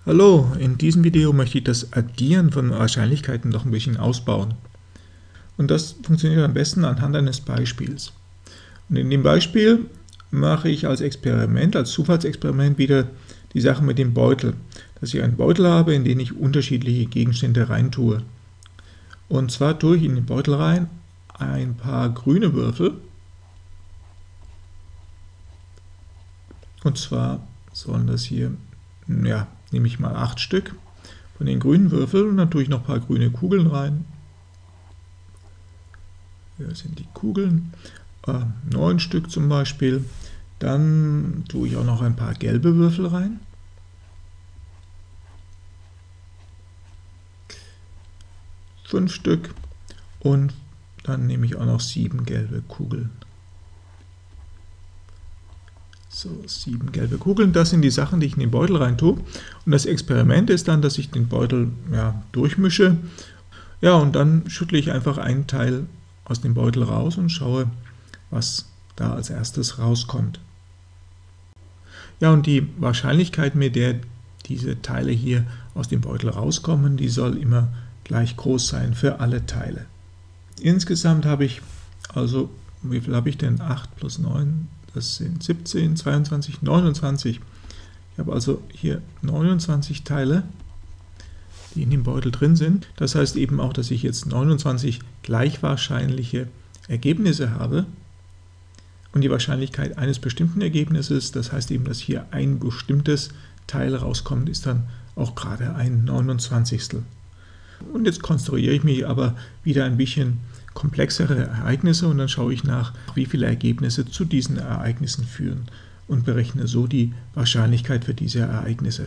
Hallo, in diesem Video möchte ich das Addieren von Wahrscheinlichkeiten noch ein bisschen ausbauen. Und das funktioniert am besten anhand eines Beispiels. Und in dem Beispiel mache ich als Experiment, als Zufallsexperiment wieder die Sache mit dem Beutel. Dass ich einen Beutel habe, in den ich unterschiedliche Gegenstände reintue. Und zwar tue ich in den Beutel rein ein paar grüne Würfel. Und zwar sollen das hier, nehme ich mal 8 Stück von den grünen Würfeln und dann tue ich noch ein paar grüne Kugeln rein. Hier sind die Kugeln, 9 Stück zum Beispiel. Dann tue ich auch noch ein paar gelbe Würfel rein. Fünf Stück und dann nehme ich auch noch 7 gelbe Kugeln. So, 7 gelbe Kugeln, das sind die Sachen, die ich in den Beutel rein tue. Und das Experiment ist dann, dass ich den Beutel durchmische. Ja, und dann schüttle ich einfach einen Teil aus dem Beutel raus und schaue, was da als erstes rauskommt. Ja, und die Wahrscheinlichkeit, mit der diese Teile hier aus dem Beutel rauskommen, die soll immer gleich groß sein für alle Teile. Insgesamt habe ich, also wie viel habe ich denn? 8 plus 9, das sind 17, 22, 29. Ich habe also hier 29 Teile, die in dem Beutel drin sind. Das heißt eben auch, dass ich jetzt 29 gleich wahrscheinliche Ergebnisse habe. Und die Wahrscheinlichkeit eines bestimmten Ergebnisses, das heißt eben, dass hier ein bestimmtes Teil rauskommt, ist dann auch gerade ein 29. Und jetzt konstruiere ich mir aber wieder ein bisschen komplexere Ereignisse und dann schaue ich nach, wie viele Ergebnisse zu diesen Ereignissen führen und berechne so die Wahrscheinlichkeit für diese Ereignisse.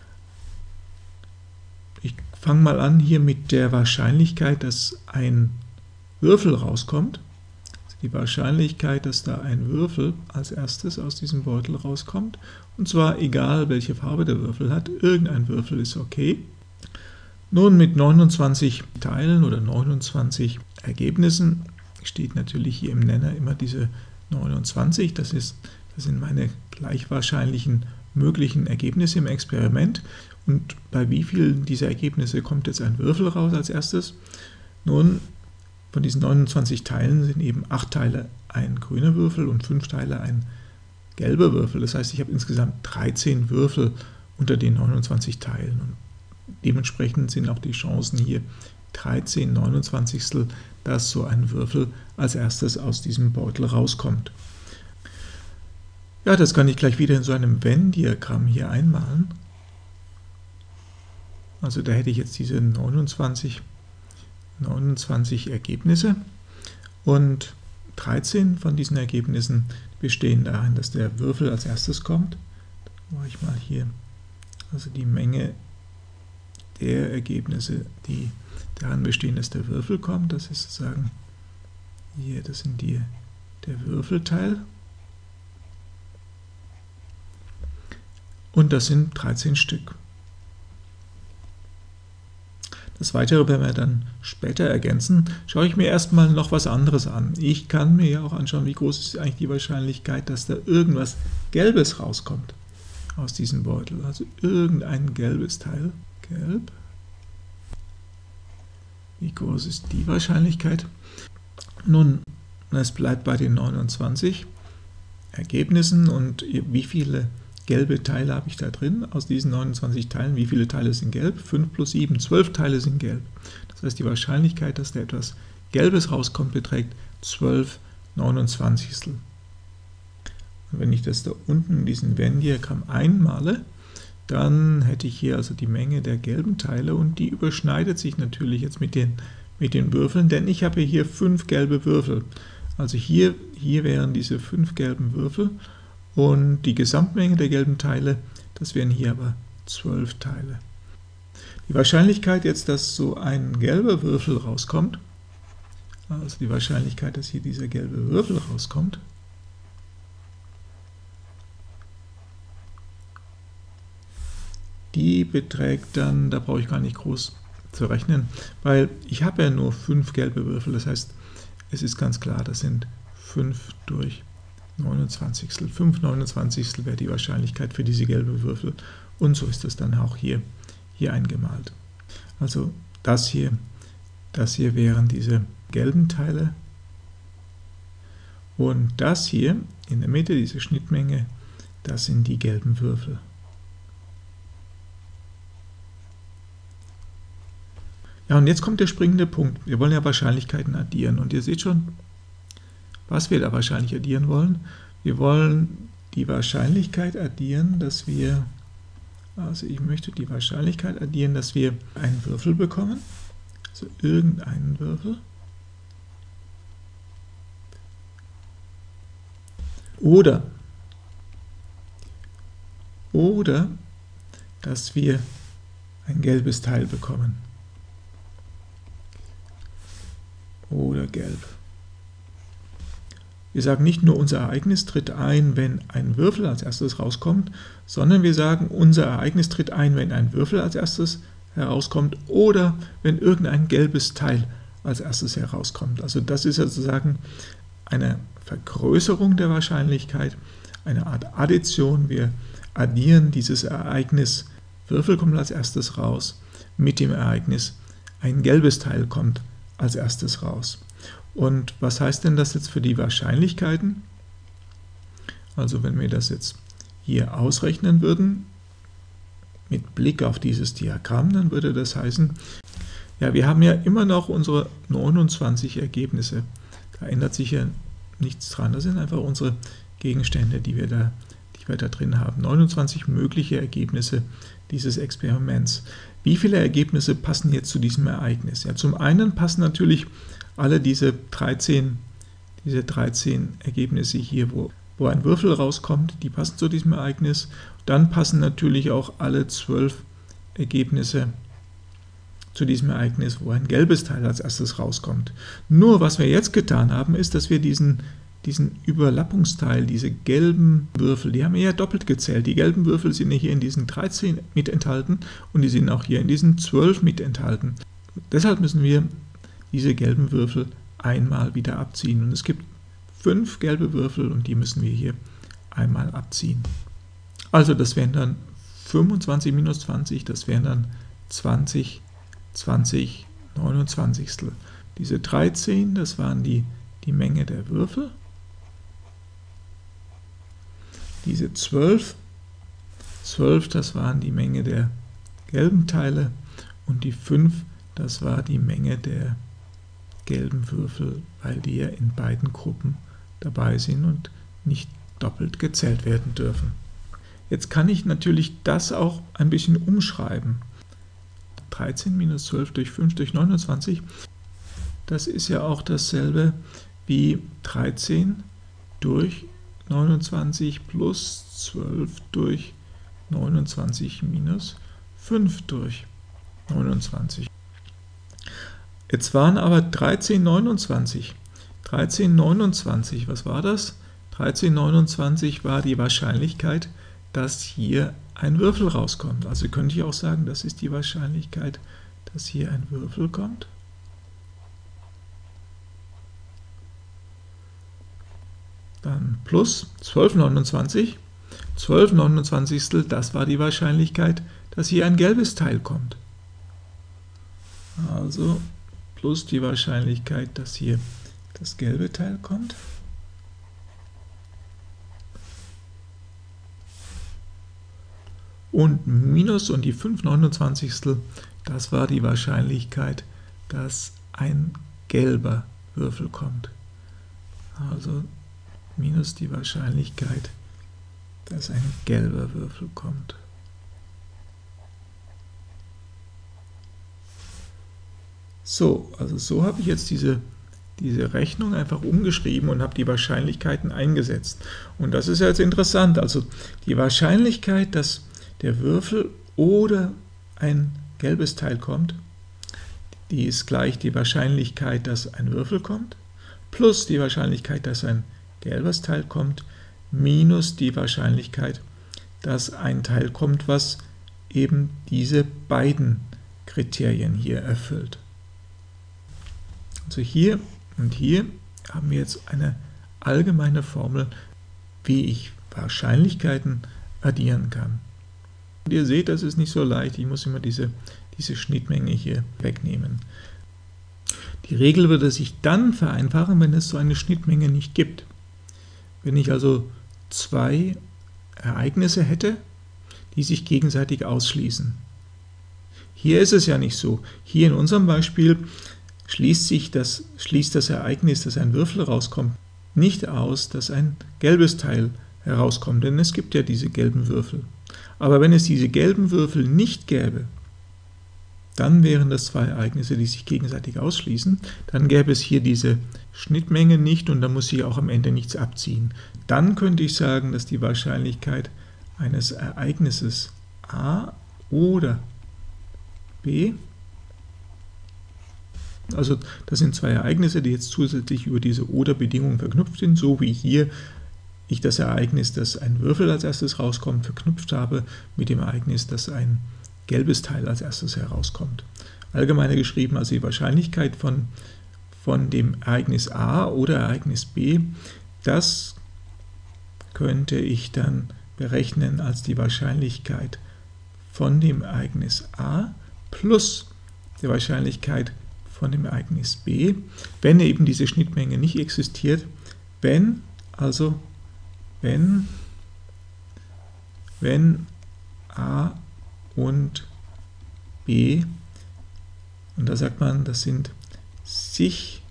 Ich fange mal an hier mit der Wahrscheinlichkeit, dass ein Würfel rauskommt. Die Wahrscheinlichkeit, dass da ein Würfel als erstes aus diesem Beutel rauskommt. Und zwar egal, welche Farbe der Würfel hat, irgendein Würfel ist okay. Nun mit 29 Teilen oder 29 Ergebnissen steht natürlich hier im Nenner immer diese 29. Das sind meine gleich wahrscheinlichen möglichen Ergebnisse im Experiment. Und bei wie vielen dieser Ergebnisse kommt jetzt ein Würfel raus als erstes? Nun, von diesen 29 Teilen sind eben 8 Teile ein grüner Würfel und 5 Teile ein gelber Würfel. Das heißt, ich habe insgesamt 13 Würfel unter den 29 Teilen. Und dementsprechend sind auch die Chancen hier 13 29, dass so ein Würfel als erstes aus diesem Beutel rauskommt. Ja, das kann ich gleich wieder in so einem Venn-Diagramm hier einmalen. Also da hätte ich jetzt diese 29 Ergebnisse und 13 von diesen Ergebnissen bestehen darin, dass der Würfel als erstes kommt. Da mache ich mal hier also die Menge der Ergebnisse, die daran bestehen, dass der Würfel kommt. Das ist sozusagen hier, das sind der Würfelteil. Und das sind 13 Stück. Das Weitere werden wir dann später ergänzen. Schaue ich mir erstmal noch was anderes an. Ich kann mir ja auch anschauen, wie groß ist eigentlich die Wahrscheinlichkeit, dass da irgendwas Gelbes rauskommt aus diesem Beutel. Also irgendein gelbes Teil. Gelb. Wie groß ist die Wahrscheinlichkeit? Nun, es bleibt bei den 29 Ergebnissen und wie viele gelbe Teile habe ich da drin? Aus diesen 29 Teilen, wie viele Teile sind gelb? 5 plus 7, 12 Teile sind gelb. Das heißt, die Wahrscheinlichkeit, dass da etwas Gelbes rauskommt, beträgt 12 29. Und wenn ich das da unten in diesem Venn-Diagramm einmale, dann hätte ich hier also die Menge der gelben Teile und die überschneidet sich natürlich jetzt mit den Würfeln, denn ich habe hier 5 gelbe Würfel. Also hier wären diese 5 gelben Würfel und die Gesamtmenge der gelben Teile, das wären hier aber 12 Teile. Die Wahrscheinlichkeit jetzt, dass so ein gelber Würfel rauskommt, also die Wahrscheinlichkeit, dass hier dieser gelbe Würfel rauskommt, die beträgt dann, da brauche ich gar nicht groß zu rechnen, weil ich habe ja nur 5 gelbe Würfel, das heißt, es ist ganz klar, das sind 5 durch 29. 5 29 wäre die Wahrscheinlichkeit für diese gelbe Würfel Und so ist es dann auch hier eingemalt. Also das hier wären diese gelben Teile. Und das hier in der Mitte, diese Schnittmenge, das sind die gelben Würfel. Ja, und jetzt kommt der springende Punkt. Wir wollen ja Wahrscheinlichkeiten addieren. Und ihr seht schon, was wir da wahrscheinlich addieren wollen. Wir wollen die Wahrscheinlichkeit addieren, dass wir, also ich möchte die Wahrscheinlichkeit addieren, dass wir einen Würfel bekommen. Also irgendeinen Würfel. Oder dass wir ein gelbes Teil bekommen. Oder gelb. Wir sagen nicht nur, unser Ereignis tritt ein, wenn ein Würfel als erstes rauskommt, sondern wir sagen, unser Ereignis tritt ein, wenn ein Würfel als erstes herauskommt oder wenn irgendein gelbes Teil als erstes herauskommt. Also das ist sozusagen eine Vergrößerung der Wahrscheinlichkeit, eine Art Addition. Wir addieren dieses Ereignis, Würfel kommt als erstes raus, mit dem Ereignis, ein gelbes Teil kommt als erstes raus. Und was heißt denn das jetzt für die Wahrscheinlichkeiten? Also wenn wir das jetzt hier ausrechnen würden, mit Blick auf dieses Diagramm, dann würde das heißen, ja, wir haben ja immer noch unsere 29 Ergebnisse. Da ändert sich ja nichts dran. Das sind einfach unsere Gegenstände, die wir da drin haben. 29 mögliche Ergebnisse dieses Experiments. Wie viele Ergebnisse passen jetzt zu diesem Ereignis? Ja, zum einen passen natürlich alle diese 13 Ergebnisse hier, wo ein Würfel rauskommt, die passen zu diesem Ereignis. Dann passen natürlich auch alle 12 Ergebnisse zu diesem Ereignis, wo ein gelbes Teil als erstes rauskommt. Nur was wir jetzt getan haben, ist, dass wir diesen Überlappungsteil, diese gelben Würfel, die haben wir ja doppelt gezählt. Die gelben Würfel sind ja hier in diesen 13 mit enthalten und die sind auch hier in diesen 12 mit enthalten. Deshalb müssen wir diese gelben Würfel einmal wieder abziehen. Und es gibt 5 gelbe Würfel und die müssen wir hier einmal abziehen. Also das wären dann 25 minus 20, das wären dann 20, 20, 29. Diese 13, das waren die Menge der Würfel. Diese 12, das waren die Menge der gelben Teile und die 5, das war die Menge der gelben Würfel, weil die ja in beiden Gruppen dabei sind und nicht doppelt gezählt werden dürfen. Jetzt kann ich natürlich das auch ein bisschen umschreiben. 13 minus 12 durch 5 durch 29, das ist ja auch dasselbe wie 13 durch 29 plus 12 durch 29 minus 5 durch 29. Jetzt waren aber 1329, was war das? 1329 war die Wahrscheinlichkeit, dass hier ein Würfel rauskommt. Also könnte ich auch sagen, das ist die Wahrscheinlichkeit, dass hier ein Würfel kommt. Dann plus 1229. 12/29, das war die Wahrscheinlichkeit, dass hier ein gelbes Teil kommt. Also plus die Wahrscheinlichkeit, dass hier das gelbe Teil kommt. Und minus und die 5/29, das war die Wahrscheinlichkeit, dass ein gelber Würfel kommt. Also minus die Wahrscheinlichkeit, dass ein gelber Würfel kommt. So, also so habe ich jetzt diese Rechnung einfach umgeschrieben und habe die Wahrscheinlichkeiten eingesetzt. Und das ist jetzt interessant. Also die Wahrscheinlichkeit, dass der Würfel oder ein gelbes Teil kommt, die ist gleich die Wahrscheinlichkeit, dass ein Würfel kommt, plus die Wahrscheinlichkeit, dass ein gelbes Teil kommt, minus die Wahrscheinlichkeit, dass ein Teil kommt, was eben diese beiden Kriterien hier erfüllt. Also hier und hier haben wir jetzt eine allgemeine Formel, wie ich Wahrscheinlichkeiten addieren kann. Und ihr seht, das ist nicht so leicht. Ich muss immer diese Schnittmenge hier wegnehmen. Die Regel würde sich dann vereinfachen, wenn es so eine Schnittmenge nicht gibt. Wenn ich also zwei Ereignisse hätte, die sich gegenseitig ausschließen. Hier ist es ja nicht so. Hier in unserem Beispiel schließt das Ereignis, dass ein Würfel rauskommt, nicht aus, dass ein gelbes Teil herauskommt, denn es gibt ja diese gelben Würfel. Aber wenn es diese gelben Würfel nicht gäbe, dann wären das zwei Ereignisse, die sich gegenseitig ausschließen. Dann gäbe es hier diese Schnittmenge nicht und dann muss ich auch am Ende nichts abziehen. Dann könnte ich sagen, dass die Wahrscheinlichkeit eines Ereignisses A oder B, also das sind zwei Ereignisse, die jetzt zusätzlich über diese Oder-Bedingung verknüpft sind, so wie hier ich das Ereignis, dass ein Würfel als erstes rauskommt, verknüpft habe mit dem Ereignis, dass ein gelbes Teil als erstes herauskommt. Allgemeiner geschrieben, also die Wahrscheinlichkeit von dem Ereignis A oder Ereignis B, das könnte ich dann berechnen als die Wahrscheinlichkeit von dem Ereignis A plus der Wahrscheinlichkeit von dem Ereignis B, wenn eben diese Schnittmenge nicht existiert, wenn A und B, und da sagt man, das sind sich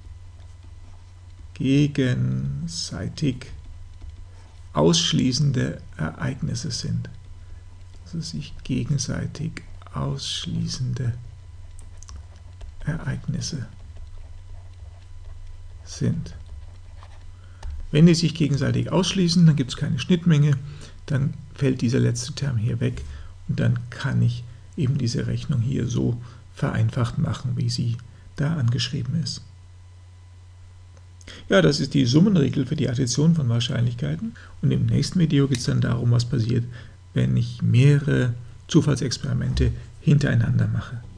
gegenseitig ausschließende Ereignisse sind. Also sich gegenseitig ausschließende Ereignisse sind. Wenn die sich gegenseitig ausschließen, dann gibt es keine Schnittmenge, dann fällt dieser letzte Term hier weg und dann kann ich eben diese Rechnung hier so vereinfacht machen, wie sie da angeschrieben ist. Ja, das ist die Summenregel für die Addition von Wahrscheinlichkeiten und im nächsten Video geht es dann darum, was passiert, wenn ich mehrere Zufallsexperimente hintereinander mache.